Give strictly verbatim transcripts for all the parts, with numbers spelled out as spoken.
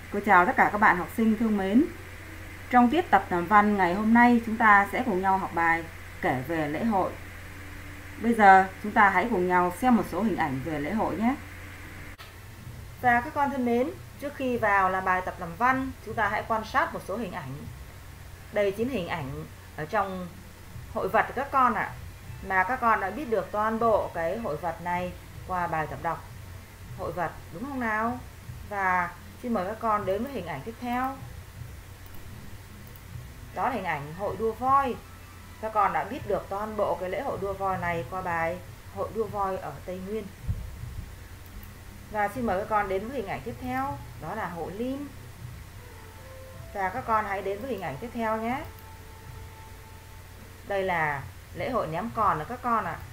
Cô chào tất cả các bạn học sinh thương mến. Trong tiết tập làm văn ngày hôm nay chúng ta sẽ cùng nhau học bài kể về lễ hội. Bây giờ chúng ta hãy cùng nhau xem một số hình ảnh về lễ hội nhé. Và các con thân mến, trước khi vào làm bài tập làm văn, chúng ta hãy quan sát một số hình ảnh. Đây chính hình ảnh ở trong hội vật các con ạ. À, mà các con đã biết được toàn bộ cái hội vật này qua bài tập đọc hội vật, đúng không nào? Và xin mời các con đến với hình ảnh tiếp theo. Đó là hình ảnh hội đua voi. Các con đã biết được toàn bộ cái lễ hội đua voi này qua bài hội đua voi ở Tây Nguyên. Và xin mời các con đến với hình ảnh tiếp theo, đó là hội lim. Và các con hãy đến với hình ảnh tiếp theo nhé. Đây là lễ hội ném còn của các con ạ. À.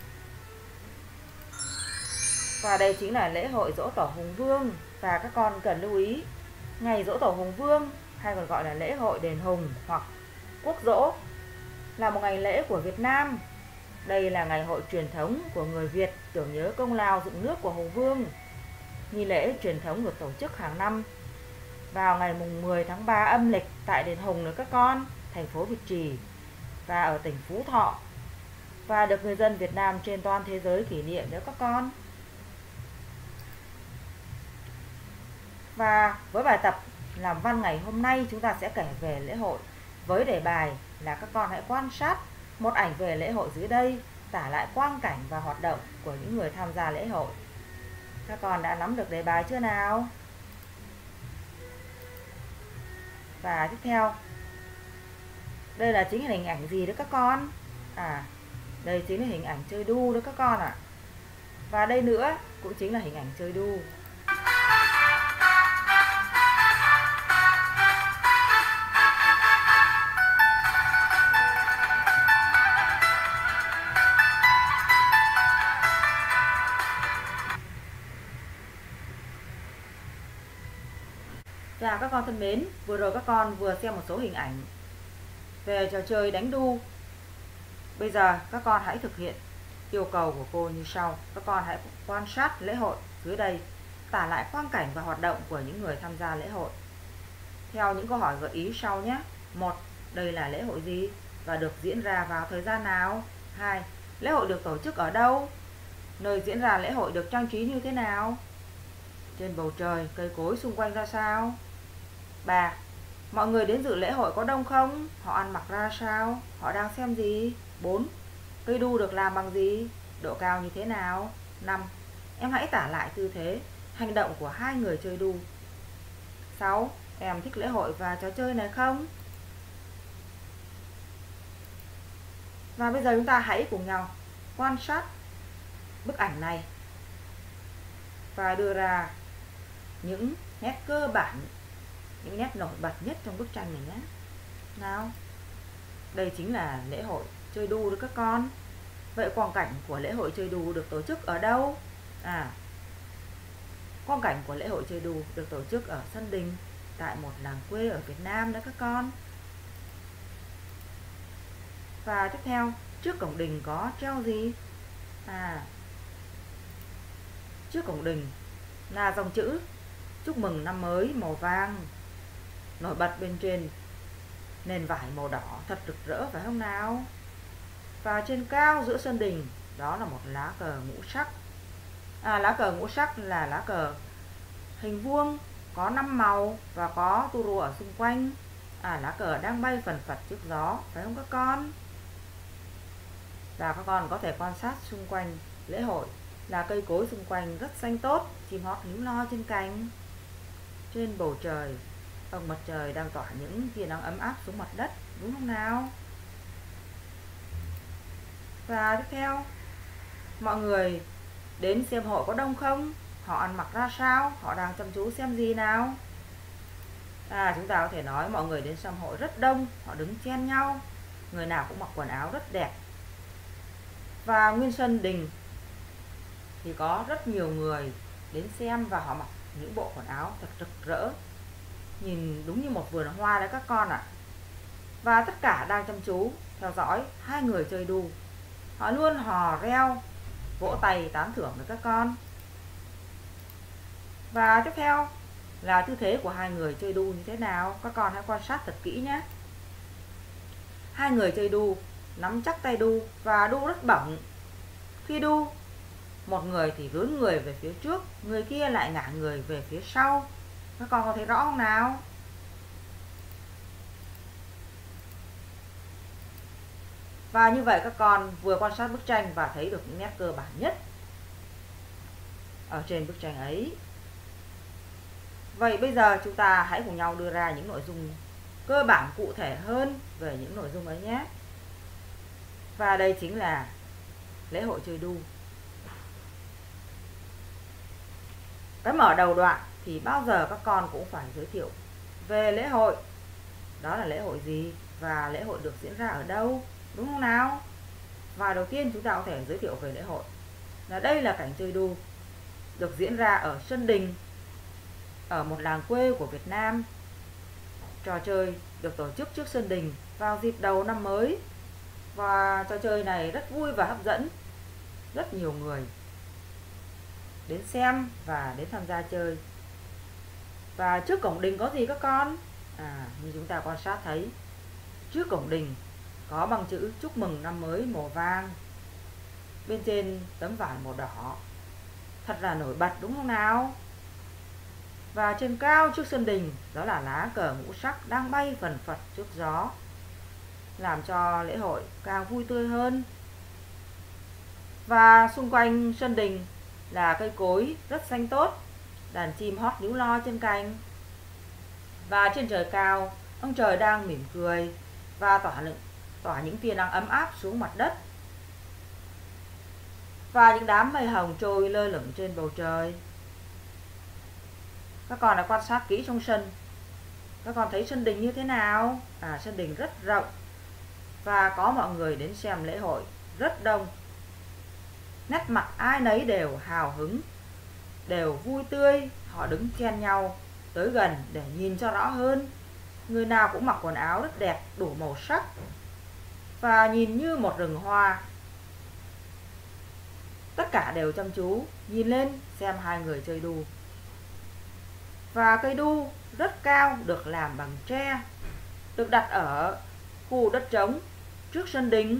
Và đây chính là lễ hội Giỗ Tổ Hùng Vương. Và các con cần lưu ý, ngày Giỗ Tổ Hùng Vương hay còn gọi là lễ hội đền Hùng hoặc Quốc Giỗ là một ngày lễ của Việt Nam. Đây là ngày hội truyền thống của người Việt tưởng nhớ công lao dựng nước của Hùng Vương. Nghi lễ truyền thống được tổ chức hàng năm vào ngày mùng mười tháng ba âm lịch tại đền Hùng nữa các con, thành phố Việt Trì và ở tỉnh Phú Thọ, và được người dân Việt Nam trên toàn thế giới kỷ niệm nữa các con. Và với bài tập làm văn ngày hôm nay, chúng ta sẽ kể về lễ hội với đề bài là các con hãy quan sát một ảnh về lễ hội dưới đây, tả lại quang cảnh và hoạt động của những người tham gia lễ hội. Các con đã nắm được đề bài chưa nào? Và tiếp theo, đây là chính là hình ảnh gì đó các con? À, đây chính là hình ảnh chơi đu đó các con ạ. À. Và đây nữa cũng chính là hình ảnh chơi đu. Và các con thân mến, vừa rồi các con vừa xem một số hình ảnh về trò chơi đánh đu. Bây giờ các con hãy thực hiện yêu cầu của cô như sau. Các con hãy quan sát lễ hội dưới đây, tả lại quang cảnh và hoạt động của những người tham gia lễ hội theo những câu hỏi gợi ý sau nhé. Một, đây là lễ hội gì và được diễn ra vào thời gian nào? Hai, lễ hội được tổ chức ở đâu? Nơi diễn ra lễ hội được trang trí như thế nào? Trên bầu trời, cây cối xung quanh ra sao? Ba, mọi người đến dự lễ hội có đông không? Họ ăn mặc ra sao? Họ đang xem gì? Bốn, cây đu được làm bằng gì? Độ cao như thế nào? Năm, em hãy tả lại tư thế, hành động của hai người chơi đu. Sáu, em thích lễ hội và trò chơi này không? Và bây giờ chúng ta hãy cùng nhau quan sát bức ảnh này và đưa ra những nét cơ bản, những nét nổi bật nhất trong bức tranh này nhé. Nào, đây chính là lễ hội chơi đu đó các con. Vậy quang cảnh của lễ hội chơi đu được tổ chức ở đâu? À, quang cảnh của lễ hội chơi đu được tổ chức ở sân đình tại một làng quê ở Việt Nam đó các con. Và tiếp theo, trước cổng đình có treo gì? À, trước cổng đình là dòng chữ chúc mừng năm mới màu vàng nổi bật bên trên nền vải màu đỏ thật rực rỡ phải không nào? Và trên cao giữa sân đình đó là một lá cờ ngũ sắc. À, lá cờ ngũ sắc là lá cờ hình vuông có năm màu và có tua rùa ở xung quanh. À, lá cờ đang bay phần phật trước gió phải không các con? Và các con có thể quan sát xung quanh lễ hội là cây cối xung quanh rất xanh tốt, chim hót líu lo trên cành. Trên bầu trời, ông mặt trời đang tỏa những tia nắng ấm áp xuống mặt đất, đúng không nào? Và tiếp theo, mọi người đến xem hội có đông không? Họ ăn mặc ra sao? Họ đang chăm chú xem gì nào? À, chúng ta có thể nói mọi người đến xem hội rất đông, họ đứng chen nhau, người nào cũng mặc quần áo rất đẹp. Và nguyên sân đình thì có rất nhiều người đến xem và họ mặc những bộ quần áo thật rực rỡ, nhìn đúng như một vườn hoa đấy các con ạ. À. Và tất cả đang chăm chú theo dõi hai người chơi đu. Họ luôn hò reo, vỗ tay tán thưởng với các con. Và tiếp theo là tư thế của hai người chơi đu như thế nào. Các con hãy quan sát thật kỹ nhé. Hai người chơi đu nắm chắc tay đu và đu rất bổng. Khi đu, một người thì vươn người về phía trước, người kia lại ngả người về phía sau. Các con có thấy rõ không nào? Và như vậy các con vừa quan sát bức tranh và thấy được những nét cơ bản nhất ở trên bức tranh ấy. Vậy bây giờ chúng ta hãy cùng nhau đưa ra những nội dung cơ bản cụ thể hơn về những nội dung ấy nhé. Và đây chính là lễ hội chơi đu. Cái mở đầu đoạn thì bao giờ các con cũng phải giới thiệu về lễ hội. Đó là lễ hội gì và lễ hội được diễn ra ở đâu, đúng không nào? Và đầu tiên chúng ta có thể giới thiệu về lễ hội. Là đây là cảnh chơi đu được diễn ra ở Sơn Đình, ở một làng quê của Việt Nam. Trò chơi được tổ chức trước Sơn Đình vào dịp đầu năm mới. Và trò chơi này rất vui và hấp dẫn. Rất nhiều người đến xem và đến tham gia chơi. Và trước cổng đình có gì các con? À, như chúng ta quan sát thấy, trước cổng đình có bằng chữ chúc mừng năm mới màu vàng, bên trên tấm vải màu đỏ. Thật là nổi bật đúng không nào? Và trên cao trước sân đình đó là lá cờ ngũ sắc đang bay phần phật trước gió, làm cho lễ hội càng vui tươi hơn. Và xung quanh sân đình là cây cối rất xanh tốt, đàn chim hót líu lo trên cành. Và trên trời cao, ông trời đang mỉm cười và tỏa, tỏa những tia nắng ấm áp xuống mặt đất. Và những đám mây hồng trôi lơ lửng trên bầu trời. Các con đã quan sát kỹ trong sân. Các con thấy sân đình như thế nào? À, sân đình rất rộng và có mọi người đến xem lễ hội rất đông. Nét mặt ai nấy đều hào hứng, đều vui tươi. Họ đứng chen nhau tới gần để nhìn cho rõ hơn. Người nào cũng mặc quần áo rất đẹp, đủ màu sắc và nhìn như một rừng hoa. Tất cả đều chăm chú nhìn lên xem hai người chơi đu. Và cây đu rất cao, được làm bằng tre, được đặt ở khu đất trống trước sân đình.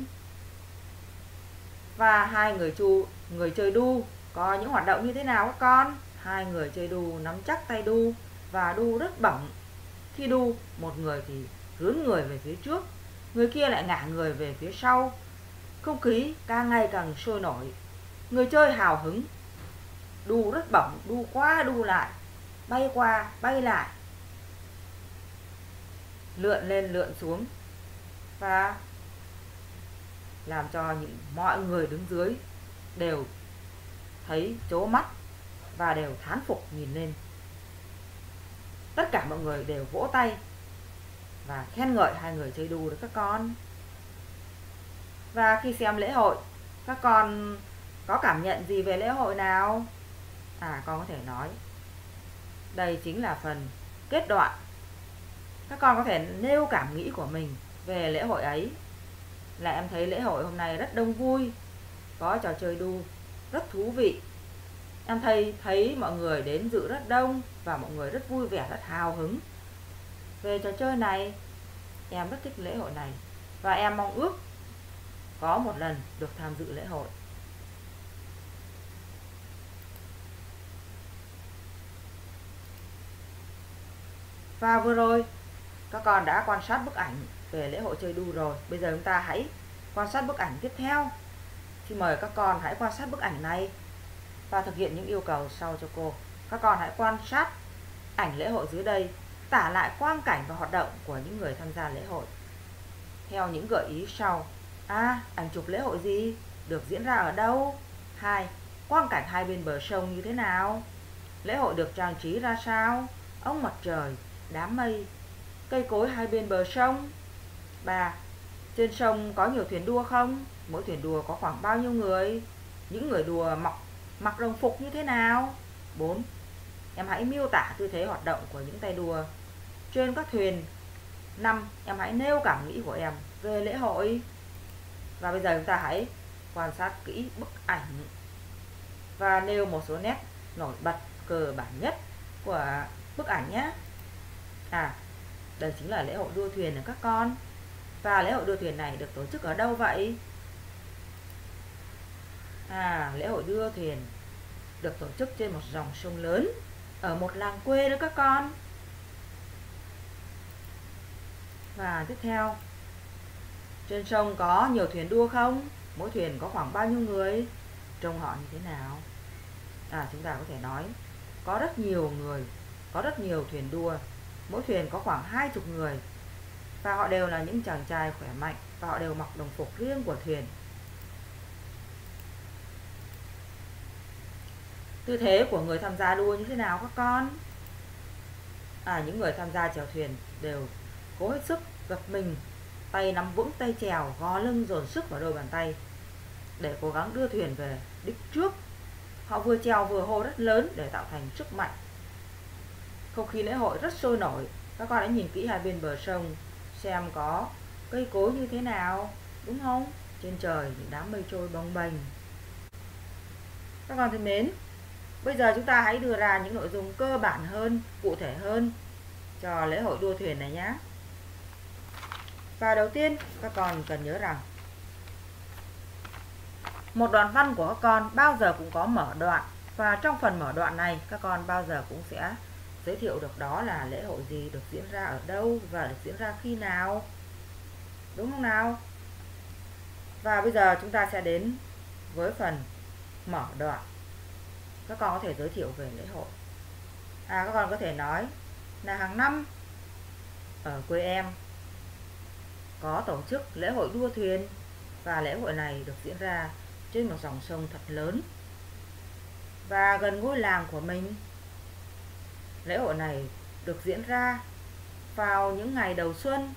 Và hai người chu người chơi đu có những hoạt động như thế nào các con? Hai người chơi đu nắm chắc tay đu và đu rất bổng. Khi đu, một người thì hướng người về phía trước, người kia lại ngả người về phía sau. Không khí càng ngày càng sôi nổi. Người chơi hào hứng, đu rất bổng, đu qua đu lại, bay qua bay lại, lượn lên lượn xuống, và làm cho những mọi người đứng dưới đều thấy chố mắt và đều thán phục nhìn lên. Tất cả mọi người đều vỗ tay và khen ngợi hai người chơi đu đấy các con. Và khi xem lễ hội, các con có cảm nhận gì về lễ hội nào? À, con có thể nói đây chính là phần kết đoạn. Các con có thể nêu cảm nghĩ của mình về lễ hội ấy. Là em thấy lễ hội hôm nay rất đông vui, có trò chơi đu rất thú vị. Em thấy thấy mọi người đến dự rất đông và mọi người rất vui vẻ, rất hào hứng về trò chơi này. Em rất thích lễ hội này và em mong ước có một lần được tham dự lễ hội. Và vừa rồi các con đã quan sát bức ảnh về lễ hội chơi đu rồi. Bây giờ chúng ta hãy quan sát bức ảnh tiếp theo. Xin mời các con hãy quan sát bức ảnh này và thực hiện những yêu cầu sau cho cô. Các con hãy quan sát ảnh lễ hội dưới đây, tả lại quang cảnh và hoạt động của những người tham gia lễ hội theo những gợi ý sau. A. Ảnh chụp lễ hội gì? Được diễn ra ở đâu? Hai. Quang cảnh hai bên bờ sông như thế nào? Lễ hội được trang trí ra sao? Ông mặt trời, đám mây, cây cối hai bên bờ sông. Ba. Trên sông có nhiều thuyền đua không? Mỗi thuyền đua có khoảng bao nhiêu người? Những người đua mặc mặc đồng phục như thế nào? Bốn. Em hãy miêu tả tư thế hoạt động của những tay đua trên các thuyền. Năm. Em hãy nêu cảm nghĩ của em về lễ hội. Và bây giờ chúng ta hãy quan sát kỹ bức ảnh và nêu một số nét nổi bật cơ bản nhất của bức ảnh nhé. À, đây chính là lễ hội đua thuyền của các con. Và lễ hội đua thuyền này được tổ chức ở đâu vậy? À, lễ hội đua thuyền được tổ chức trên một dòng sông lớn ở một làng quê đó các con. Và tiếp theo, trên sông có nhiều thuyền đua không? Mỗi thuyền có khoảng bao nhiêu người? Trông họ như thế nào? À, chúng ta có thể nói có rất nhiều người, có rất nhiều thuyền đua. Mỗi thuyền có khoảng hai chục người. Và họ đều là những chàng trai khỏe mạnh. Và họ đều mặc đồng phục riêng của thuyền. Tư thế của người tham gia đua như thế nào các con? À, những người tham gia chèo thuyền đều cố hết sức gập mình, tay nắm vững tay chèo, gò lưng dồn sức vào đôi bàn tay để cố gắng đưa thuyền về đích trước. Họ vừa chèo vừa hô rất lớn để tạo thành sức mạnh. Không khí lễ hội rất sôi nổi. Các con hãy nhìn kỹ hai bên bờ sông xem có cây cối như thế nào, đúng không? Trên trời những đám mây trôi bồng bềnh. Các con thân mến, bây giờ chúng ta hãy đưa ra những nội dung cơ bản hơn, cụ thể hơn cho lễ hội đua thuyền này nhé. Và đầu tiên, các con cần nhớ rằng một đoạn văn của các con bao giờ cũng có mở đoạn. Và trong phần mở đoạn này, các con bao giờ cũng sẽ giới thiệu được đó là lễ hội gì, được diễn ra ở đâu và được diễn ra khi nào. Đúng không nào? Và bây giờ chúng ta sẽ đến với phần mở đoạn. Các con có thể giới thiệu về lễ hội. À, các con có thể nói là hàng năm ở quê em có tổ chức lễ hội đua thuyền. Và lễ hội này được diễn ra trên một dòng sông thật lớn và gần ngôi làng của mình. Lễ hội này được diễn ra vào những ngày đầu xuân.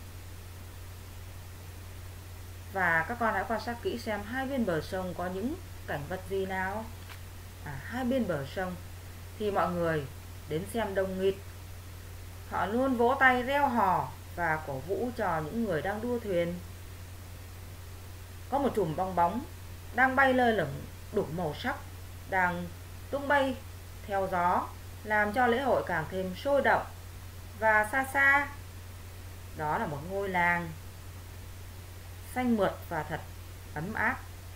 Và các con hãy quan sát kỹ xem hai bên bờ sông có những cảnh vật gì nào. À, hai bên bờ sông thì mọi người đến xem đông nghịt. Họ luôn vỗ tay reo hò và cổ vũ cho những người đang đua thuyền. Có một chùm bong bóng đang bay lơ lửng đủ màu sắc, đang tung bay theo gió, làm cho lễ hội càng thêm sôi động. Và xa xa, đó là một ngôi làng xanh mượt và thật ấm áp.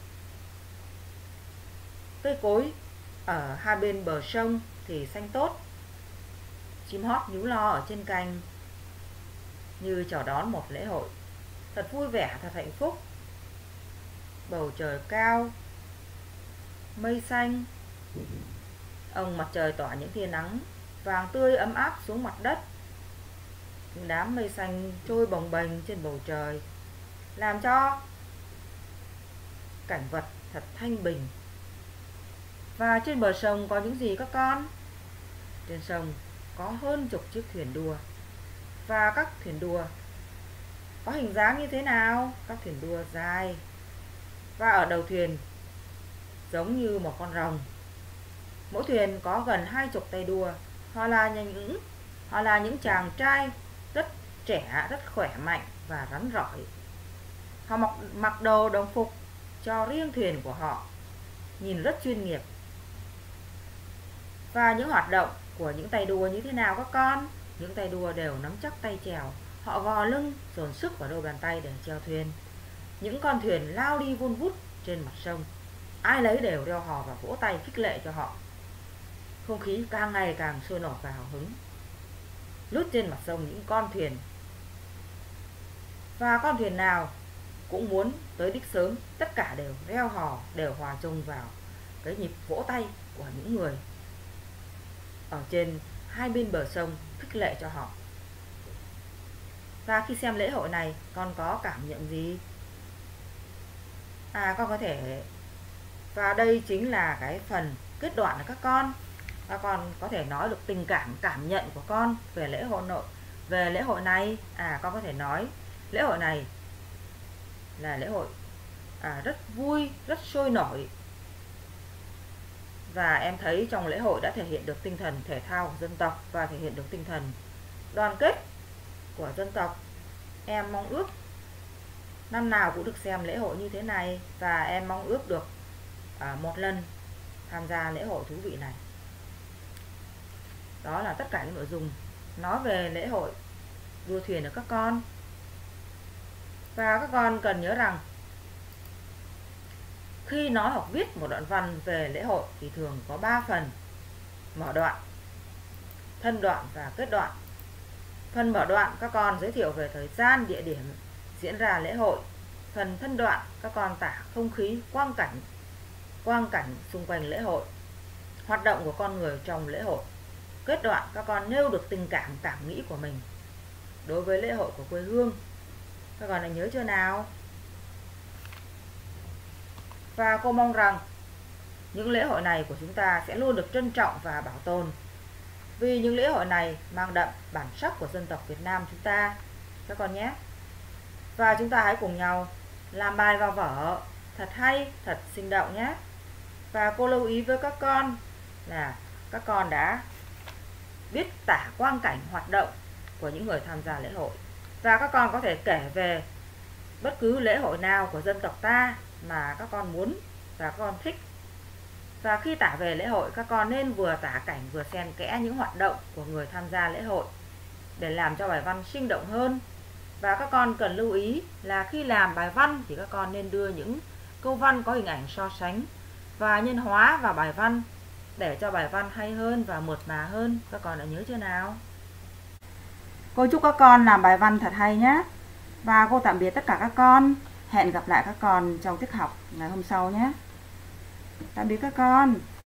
Cây cối ở hai bên bờ sông thì xanh tốt. Chim hót nhú lo ở trên cành như chào đón một lễ hội thật vui vẻ, thật hạnh phúc. Bầu trời cao, mây xanh, ông mặt trời tỏa những tia nắng vàng tươi ấm áp xuống mặt đất. Những đám mây xanh trôi bồng bềnh trên bầu trời làm cho cảnh vật thật thanh bình. Và trên bờ sông có những gì các con? Trên sông có hơn chục chiếc thuyền đua. Và các thuyền đua có hình dáng như thế nào? Các thuyền đua dài. Và ở đầu thuyền giống như một con rồng. Mỗi thuyền có gần hai chục tay đua. Họ là những họ là những chàng trai rất trẻ, rất khỏe mạnh và rắn rỏi. Họ mặc, mặc đồ đồng phục cho riêng thuyền của họ, nhìn rất chuyên nghiệp. Và những hoạt động của những tay đua như thế nào các con? Những tay đua đều nắm chắc tay chèo. Họ gò lưng, dồn sức vào đôi bàn tay để chèo thuyền. Những con thuyền lao đi vun vút trên mặt sông. Ai lấy đều reo hò và vỗ tay khích lệ cho họ. Không khí càng ngày càng sôi nổi và hào hứng. Lướt trên mặt sông những con thuyền. Và con thuyền nào cũng muốn tới đích sớm. Tất cả đều reo hò, đều hòa chung vào cái nhịp vỗ tay của những người ở trên hai bên bờ sông khích lệ cho họ. Và khi xem lễ hội này, con có cảm nhận gì? À, con có thể... Và đây chính là cái phần kết đoạn của các con. Các con có thể nói được tình cảm, cảm nhận của con về lễ hội nội về lễ hội này. À, con có thể nói lễ hội này là lễ hội à, rất vui, rất sôi nổi. Và em thấy trong lễ hội đã thể hiện được tinh thần thể thao của dân tộc và thể hiện được tinh thần đoàn kết của dân tộc. Em mong ước năm nào cũng được xem lễ hội như thế này. Và em mong ước được à, một lần tham gia lễ hội thú vị này. Đó là tất cả những nội dung nói về lễ hội đua thuyền của các con. Và các con cần nhớ rằng khi nói hoặc viết một đoạn văn về lễ hội thì thường có ba phần: mở đoạn, thân đoạn và kết đoạn. Phần mở đoạn các con giới thiệu về thời gian, địa điểm diễn ra lễ hội. Phần thân đoạn các con tả không khí, quang cảnh, quang cảnh xung quanh lễ hội, hoạt động của con người trong lễ hội. Kết đoạn các con nêu được tình cảm, cảm nghĩ của mình đối với lễ hội của quê hương. Các con đã nhớ chưa nào? Và cô mong rằng những lễ hội này của chúng ta sẽ luôn được trân trọng và bảo tồn, vì những lễ hội này mang đậm bản sắc của dân tộc Việt Nam chúng ta, các con nhé. Và chúng ta hãy cùng nhau làm bài vào vở thật hay, thật sinh động nhé. Và cô lưu ý với các con là các con đã biết tả quang cảnh hoạt động của những người tham gia lễ hội. Và các con có thể kể về bất cứ lễ hội nào của dân tộc ta mà các con muốn và các con thích. Và khi tả về lễ hội, các con nên vừa tả cảnh vừa xen kẽ những hoạt động của người tham gia lễ hội để làm cho bài văn sinh động hơn. Và các con cần lưu ý là khi làm bài văn thì các con nên đưa những câu văn có hình ảnh so sánh và nhân hóa vào bài văn để cho bài văn hay hơn và mượt mà hơn. Các con đã nhớ chưa nào? Cô chúc các con làm bài văn thật hay nhé. Và cô tạm biệt tất cả các con. Hẹn gặp lại các con trong tiết học ngày hôm sau nhé. Tạm biệt các con.